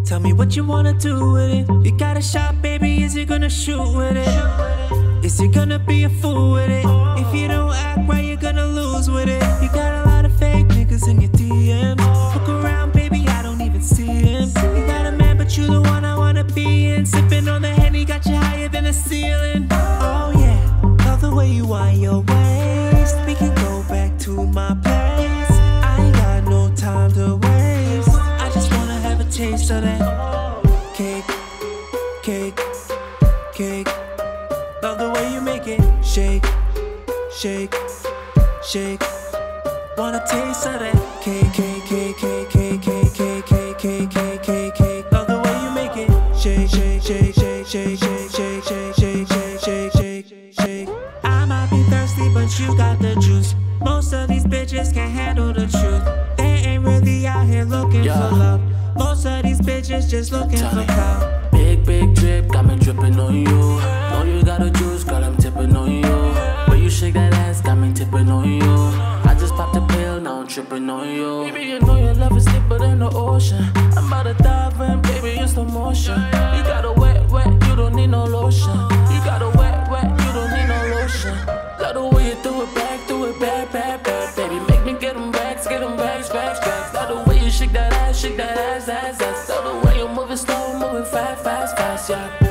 Tell me what you wanna do with it. You got a shot, baby, is you gonna shoot with it? Is you gonna be a fool with it? If you don't act right, you're gonna lose with it. You got a lot of fake niggas in your DMs. Look around, baby, I don't even see him. You got a man, but you the one I wanna be in. Sipping on the Henny, got you higher than the ceiling. Oh yeah, love the way you wind your waist. We can go back to my place. I ain't got no time to waste. I just wanna have a taste of that cake, cake, cake. Love the way you make it shake, shake, shake. Wanna taste of that cake, cake, cake, cake, cake, cake, cake, cake, cake, cake, cake, cake. Love the way you make it shake, shake, shake, shake, shake, shake, shake, shake, shake, shake, shake, shake, shake. I might be thirsty, but you got the juice. Most of these bitches can't handle the truth. They ain't really out here looking for love. Most of these bitches just looking for clout. Big, big drip, got me dripping on you. Know you got a juice, girl, I'm tipping on you. When you shake that ass, got me tipping on you. I just popped a pill, now I'm tripping on you. Baby, you know your love is deeper than the ocean. I'm about to dive in, baby, in slow motion. You got a wet, wet, you don't need no lotion. You got a wet, wet, you don't need no lotion. Love the way you do it back, bad, baby, make me get them bags, bags. Love the way you shake that ass, ass. Love the way you move it slow, moving fast, yeah.